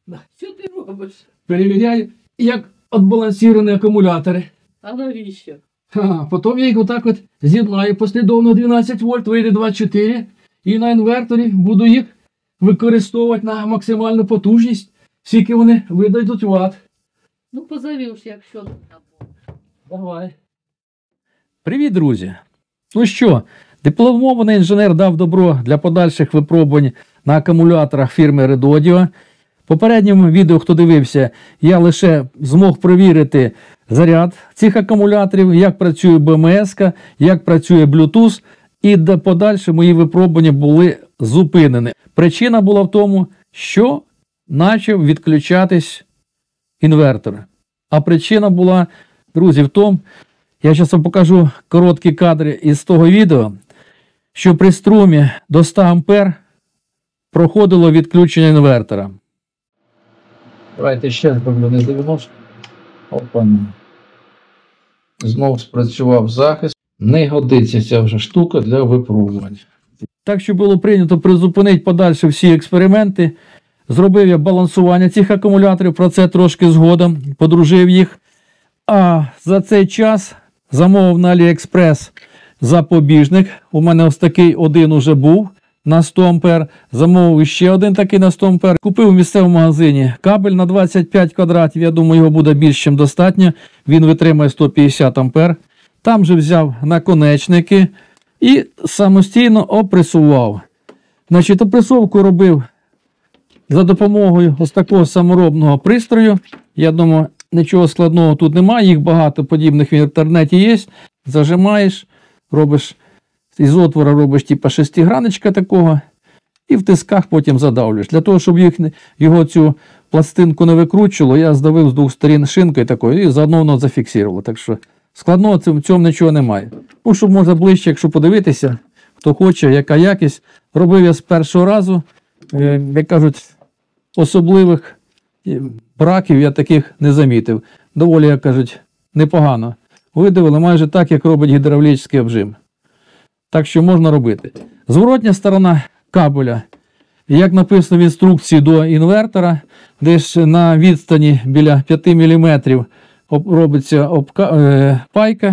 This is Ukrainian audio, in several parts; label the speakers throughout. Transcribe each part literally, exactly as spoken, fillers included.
Speaker 1: Що ти робиш?
Speaker 2: Перевіряю, як відбалансовані акумулятори.
Speaker 1: А навіщо?
Speaker 2: А, потім я їх отак от з'єднаю послідовно дванадцять вольт, вийде двадцять чотири. І на інверторі буду їх використовувати на максимальну потужність, скільки вони видадуть ват.
Speaker 1: Ну, позовеш, якщо не
Speaker 2: Давай. Привіт, друзі! Ну що, дипломований інженер дав добро для подальших випробувань на акумуляторах фірми Redodio. В попередньому відео, хто дивився, я лише змог перевірити заряд цих акумуляторів, як працює бе ем ес, як працює Bluetooth, і подальші мої випробування були зупинені. Причина була в тому, що почав відключатись інвертор. А причина була, друзі, в тому, я зараз вам покажу короткі кадри із того відео, що при струмі до ста ампер проходило відключення інвертора. Давайте ще зроблю не дев'яносто. Опа. Знову спрацював захист. Не годиться ця вже штука для випробувань. Так що було прийнято призупинити подальші всі експерименти. Зробив я балансування цих акумуляторів, про це трошки згодом, подружив їх. А за цей час замовив на AliExpress запобіжник. У мене ось такий один уже був на сто ампер. Замовив ще один такий на сто ампер. Купив у місцевому магазині кабель на двадцять п'ять квадратів. Я думаю, його буде більш ніж достатньо. Він витримає сто п'ятдесят ампер. Там же взяв наконечники і самостійно опресував. Значить, опресовку робив за допомогою ось такого саморобного пристрою. Я думаю, нічого складного тут немає. Їх багато подібних в інтернеті є. Зажимаєш, робиш із отвора робиш типу шестиграночка такого і в тисках потім задавлюєш. Для того, щоб їх, його цю пластинку не викручувало, я здавив з двох сторін шинкою такою і заодно воно зафіксувало. Так що складного в цьому нічого немає. Ну, щоб можна ближче, якщо подивитися, хто хоче, яка якість. Робив я з першого разу, е, як кажуть, особливих браків я таких не замітив. Доволі, як кажуть, непогано. Видавили майже так, як робить гідравлічний обжим. Так що можна робити. Зворотня сторона кабеля, як написано в інструкції до інвертора, десь на відстані біля п'яти міліметрів робиться обка... е... пайка,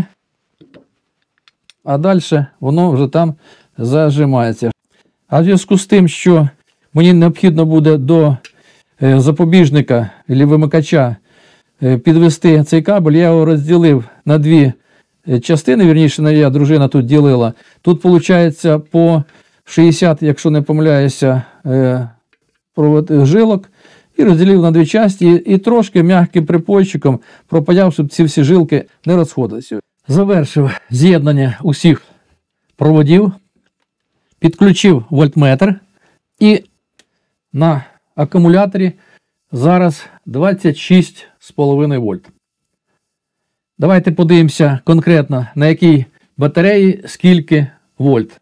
Speaker 2: а далі воно вже там зажимається. А в зв'язку з тим, що мені необхідно буде до е... запобіжника або вимикача е... підвести цей кабель, я його розділив на дві частини, вірніше, я, дружина тут ділила. Тут, виходить, по шістдесят, якщо не помиляюся, е... жилок. І розділив на дві частини і трошки м'яким припойчиком пропаяв, щоб ці всі жилки не розходилися. Завершив з'єднання усіх проводів, підключив вольтметр і на акумуляторі зараз двадцять шість з половиною вольт. Давайте подивимося конкретно, на якій батареї скільки вольт.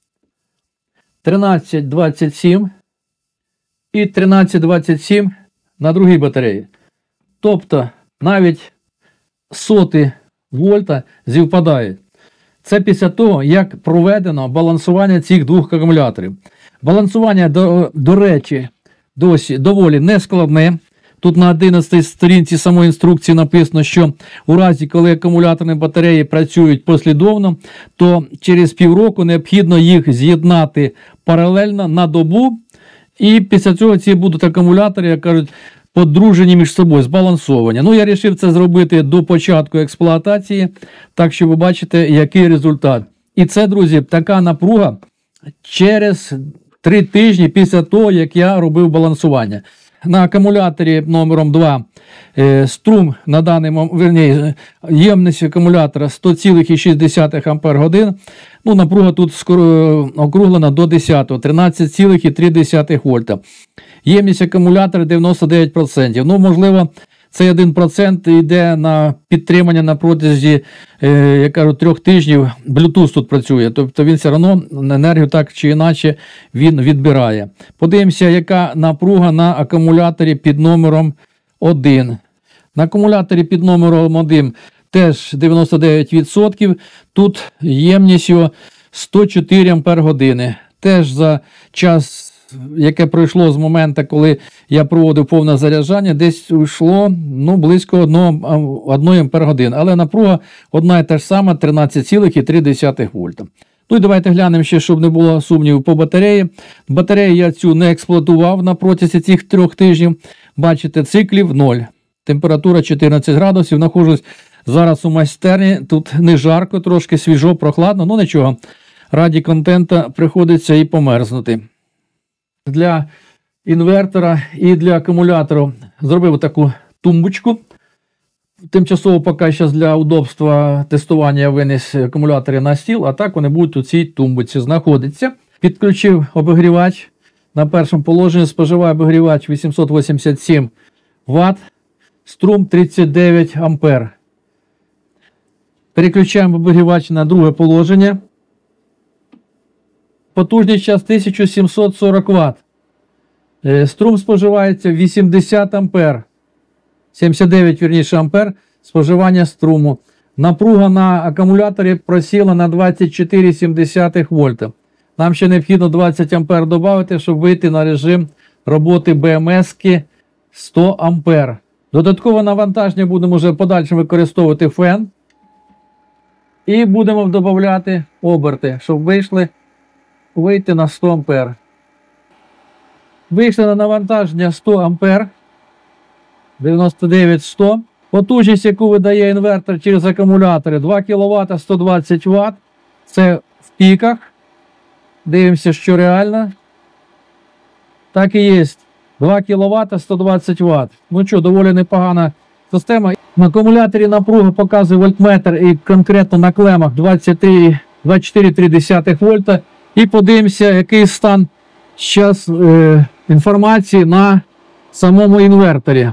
Speaker 2: тринадцять двадцять сім. І тринадцять двадцять сім на другій батареї. Тобто навіть соти вольта зівпадають. Це після того, як проведено балансування цих двох акумуляторів. Балансування, до, до речі, досі доволі нескладне. Тут на одинадцятій сторінці самої інструкції написано, що у разі, коли акумуляторні батареї працюють послідовно, то через півроку необхідно їх з'єднати паралельно на добу. І після цього ці будуть акумулятори, як кажуть, подружені між собою, збалансовані. Ну, я вирішив це зробити до початку експлуатації, так що ви бачите, який результат. І це, друзі, така напруга через три тижні після того, як я робив балансування. На акумуляторі номером два е, струм на даний момент, верні, ємність акумулятора сто цілих шість десятих ампер годин. Ну, напруга тут скоро округлена до десятого, тринадцять цілих три десятих вольта. Ємність акумулятора дев'яносто дев'ять відсотків. Ну, можливо, цей один відсоток йде на підтримання на протязі, е, я кажу, трьох тижнів. Bluetooth тут працює, тобто він все одно енергію так чи інакше він відбирає. Подивимося, яка напруга на акумуляторі під номером один. На акумуляторі під номером один теж дев'яносто дев'ять відсотків. Тут ємність його сто чотири ампер години. Теж за час яке пройшло з моменту, коли я проводив повне заряджання, десь йшло ну, близько одної ампер-години. Але напруга одна і та ж сама, тринадцять цілих три десятих вольта. Ну і давайте глянемо ще, щоб не було сумнівів по батареї. Батарею я цю не експлуатував на протязі цих трьох тижнів. Бачите, циклів ноль. Температура чотирнадцять градусів. Нахожусь зараз у майстерні. Тут не жарко, трошки свіжо, прохладно. Ну нічого, раді контента приходиться і померзнути. Для інвертора і для акумулятора зробив таку тумбочку. Тимчасово поки зараз для удобства тестування я виніс акумулятори на стіл, а так вони будуть у цій тумбочці знаходитися. Підключив обігрівач. На першому положенні споживає обігрівач вісімсот вісімдесят сім ватт, струм тридцять дев'ять ампер. Переключаємо обігрівач на друге положення. Потужність зараз тисяча сімсот сорок ватт. Струм споживається вісімдесят ампер. сімдесят дев'ять, вірніше, ампер споживання струму. Напруга на акумуляторі просіла на двадцять чотири цілих сім десятих вольта. Нам ще необхідно двадцять ампер додати, щоб вийти на режим роботи бе ем ес-ки сто ампер. Додаткове навантаження будемо вже подальше використовувати фен. І будемо додати оберти, щоб вийшли, вийти на сто ампер. Вийшли на навантаження сто ампер. дев'яносто дев'ять сто. Потужність, яку видає інвертор через акумулятори, два кіловата сто двадцять ватт. Це в піках. Дивимося, що реально. Так і є. два кіловата сто двадцять ватт. Ну що, доволі непогана система. На акумуляторі напруга показує вольтметр і конкретно на клемах двадцять три, двадцять чотири цілих три десятих вольта. І подивимося, який стан зараз е, інформації на самому інверторі.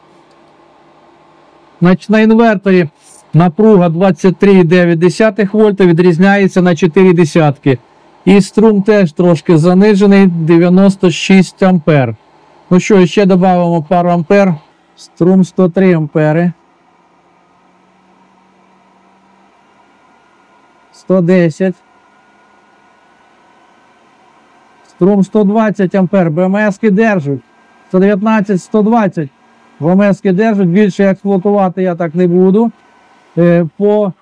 Speaker 2: Значить, на інверторі напруга двадцять три цілих дев'ять десятих вольта відрізняється на чотири десятки. І струм теж трошки занижений, дев'яносто шість ампер. Ну що, ще додамо пару ампер. Струм сто три ампери. сто десять. Струм сто двадцять ампер. бе ем ес-ки держать. сто дев'ятнадцять сто двадцять. бе ем ес-ки держать. Більше експлуатувати я так не буду. По,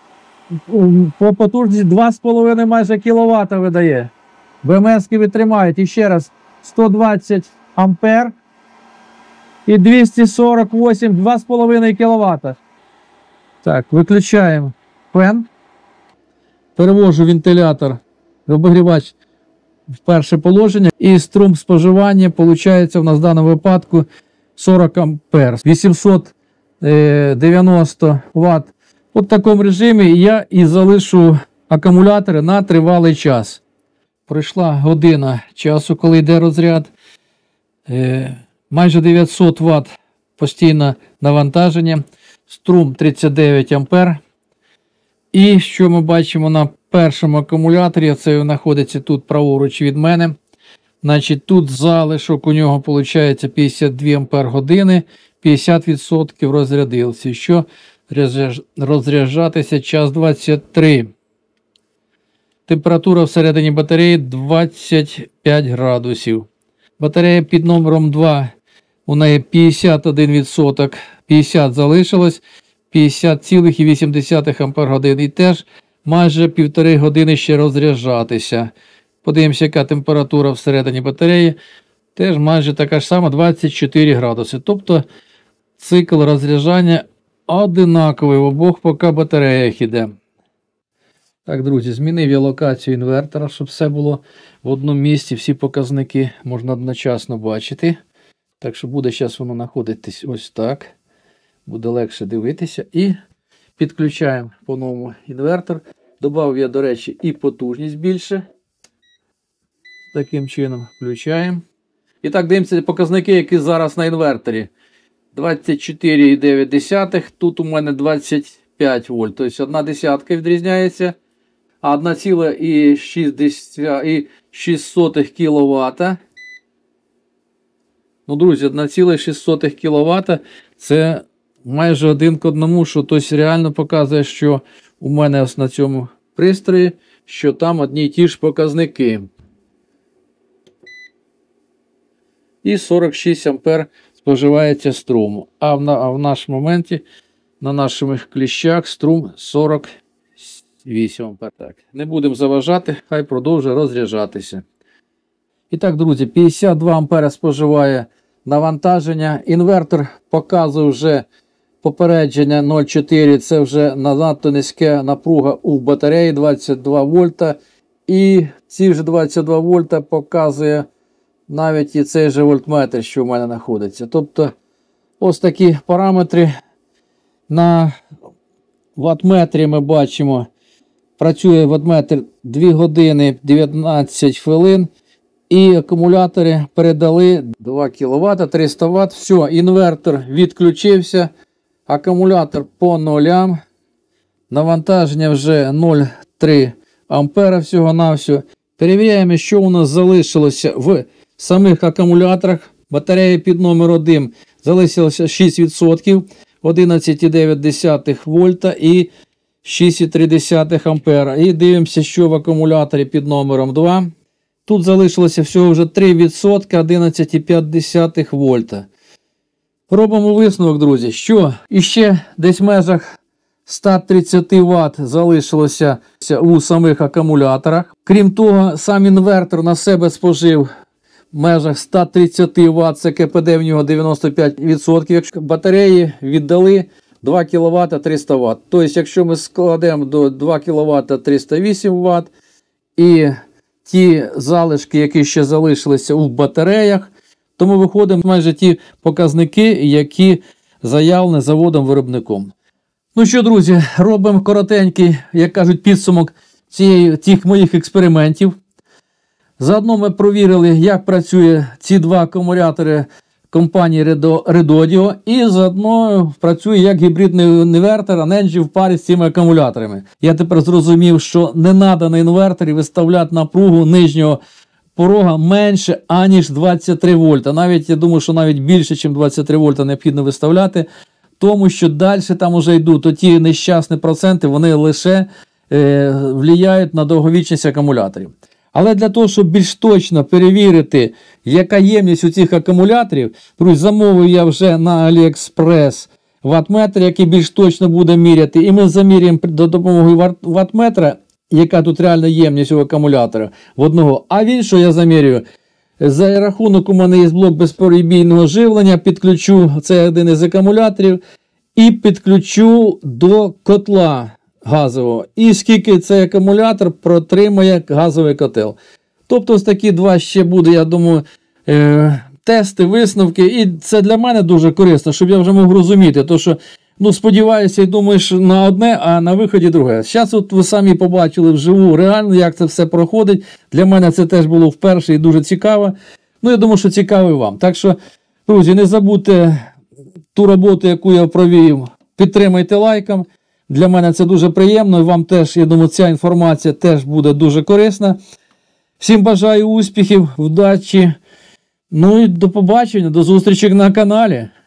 Speaker 2: по потужності два з половиною майже кіловата видає. бе ем ес-ки витримають. І ще раз, сто двадцять ампер. І двісті сорок вісім, два з половиною кіловата. Так, виключаємо фен. Перевожу вентилятор, обігрівач в перше положення. І струм споживання, виходить, у нас в даному випадку сорок ампер. вісімсот дев'яносто ватт. От в такому режимі я і залишу акумулятори на тривалий час. Пройшла година часу, коли йде розряд. Майже дев'ятсот ватт постійне навантаження. Струм тридцять дев'ять ампер. І що ми бачимо на першому акумуляторі, це знаходиться тут праворуч від мене. Значить, тут залишок у нього виходить п'ятдесят дві ампер години, п'ятдесят відсотків розрядився. Що розряджатися час двадцять три. Температура всередині батареї двадцять п'ять градусів. Батарея під номером два, у неї п'ятдесят один відсоток, п'ятдесят залишилось, п'ятдесят цілих вісім десятих ампер годин. І теж майже півтори години ще розряджатися. Подивимося, яка температура всередині батареї. Теж майже така ж сама, двадцять чотири градуси. Тобто цикл розряджання одинаковий в обох поки батареях іде. Так, друзі, змінив я локацію інвертора, щоб все було в одному місці. Всі показники можна одночасно бачити. Так що буде зараз воно знаходитись ось так. Буде легше дивитися. І підключаємо по-новому інвертор. Добавив я, до речі, і потужність більше. Таким чином включаємо. І так, дивимося показники, які зараз на інверторі. двадцять чотири цілих дев'ять десятих, тут у мене двадцять п'ять вольт. Тобто одна десятка відрізняється. А одна ціла шість кіловата. Ну, друзі, одна ціла шість кіловата це майже один к одному, що тобто реально показує, що у мене ось на цьому пристрої, що там одні й ті ж показники. і сорок шість ампер споживається струму. А в, на, а в нашому моменті на наших кліщах струм сорок вісім ампер. Так, не будемо заважати, хай продовжує розряджатися. І так, друзі, п'ятдесят два ампера споживає навантаження. Інвертор показує вже попередження нуль цілих чотири. Це вже надто низька напруга у батареї двадцять два вольта. І ці вже двадцять два вольта показує навіть і цей же вольтметр, що в мене знаходиться. Тобто ось такі параметри. На ваттметрі ми бачимо, працює ваттметр дві години дев'ятнадцять хвилин. І акумулятори передали два кіловата, триста ватт. Все, інвертор відключився. Акумулятор по нулям. Навантаження вже нуль цілих три ампера всього-навсього. Перевіряємо, що у нас залишилося в самих акумуляторах. Батарея під номер один залишилося шість відсотків, одинадцять цілих дев'ять вольта і шість цілих три ампера. І дивимося, що в акумуляторі під номером два. Тут залишилося всього вже три відсотки, одинадцять цілих п'ять вольта. Робимо висновок, друзі, що іще десь в межах сто тридцять ватт залишилося у самих акумуляторах. Крім того, сам інвертор на себе спожив в межах сто тридцять ватт, це КПД в нього дев'яносто п'ять відсотків. Якщо батареї віддали два кіловата триста ватт. Тобто, якщо ми складемо до два кіловата триста вісім ватт і ті залишки, які ще залишилися у батареях, то ми виходимо майже ті показники, які заявлені заводом-виробником. Ну що, друзі, робимо коротенький, як кажуть, підсумок цієї, тих моїх експериментів. Заодно ми провірили, як працює ці два акумулятори компанії Redodio, і заодно працює як гібридний інвертор Anenji в парі з цими акумуляторами. Я тепер зрозумів, що не треба на інверторі виставляти напругу нижнього порога менше, аніж двадцять три вольта. Навіть, я думаю, що навіть більше, ніж двадцять три вольта необхідно виставляти, тому що далі там вже йдуть, то ті нещасні проценти, вони лише е, впливають на довговічність акумуляторів. Але для того, щоб більш точно перевірити, яка ємність у цих акумуляторів, друзі, замовив я вже на AliExpress ваттметр, який більш точно буде міряти. І ми заміряємо до допомогою ваттметра, яка тут реальна ємність у акумулятора в одного. А він, що я замірюю? За рахунок у мене є блок безперебійного живлення, підключу, це один із акумуляторів, і підключу до котла газового. І скільки цей акумулятор протримає газовий котел. Тобто ось такі два ще буде, я думаю, е тести, висновки. І це для мене дуже корисно, щоб я вже мог розуміти. То, що, ну, сподіваюся, і думаєш на одне, а на виході друге. Зараз от ви самі побачили вживу реально, як це все проходить. Для мене це теж було вперше і дуже цікаво. Ну, я думаю, що цікаво і вам. Так що, друзі, не забудьте ту роботу, яку я провів, підтримайте лайком. Для мене це дуже приємно, і вам теж, я думаю, ця інформація теж буде дуже корисна. Всім бажаю успіхів, удачі, ну і до побачення, до зустрічі на каналі.